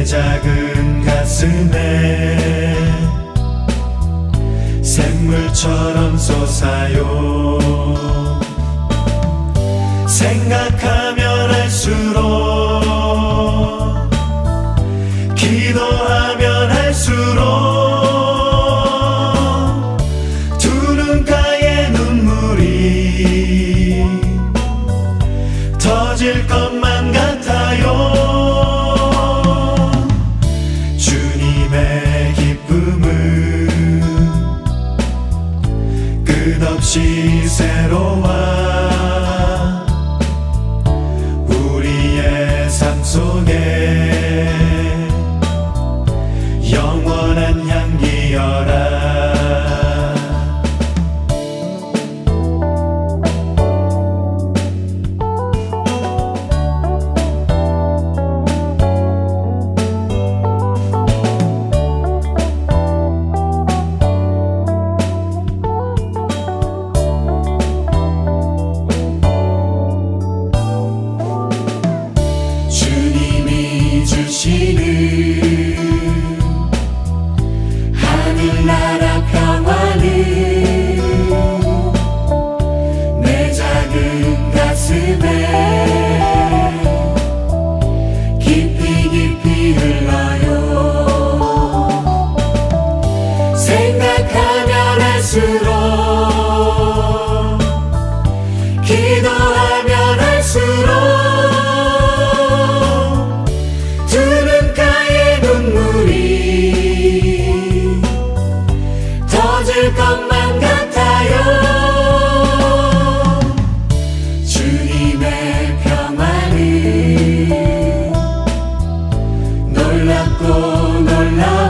내 작은 가슴에 샘물처럼 솟아요. 생각하면 할수록, 기도하면 할수록 두 눈가에 눈물이 터질 것만 같아요. 주님의 기쁨은 끝없이 새로워 우리의 삶 속에 영원한 향기여라. 주님이 주시는 하늘나라 평화는 내 작은 가슴에 깊이 깊이 흘러요. 생각하면 할수록, 기도하면 할수록 두 눈가에 눈물이 터질 것만 같아요. 주님의 평화는 놀랍고 놀라워